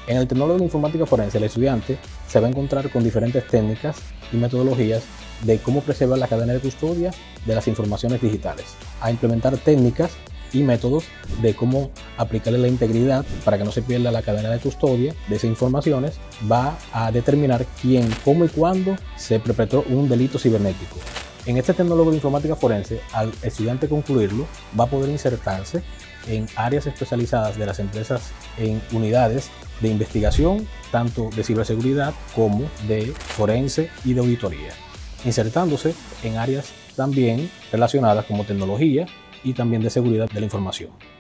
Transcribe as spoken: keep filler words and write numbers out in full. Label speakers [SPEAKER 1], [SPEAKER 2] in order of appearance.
[SPEAKER 1] En el tecnólogo de informática forense, el estudiante se va a encontrar con diferentes técnicas y metodologías de cómo preservar la cadena de custodia de las informaciones digitales, a implementar técnicas y métodos de cómo aplicarle la integridad para que no se pierda la cadena de custodia de esas informaciones, va a determinar quién, cómo y cuándo se perpetró un delito cibernético. En este tecnólogo de informática forense, al estudiante concluirlo, va a poder insertarse en áreas especializadas de las empresas en unidades de investigación, tanto de ciberseguridad como de forense y de auditoría, insertándose en áreas también relacionadas como tecnología y también de seguridad de la información.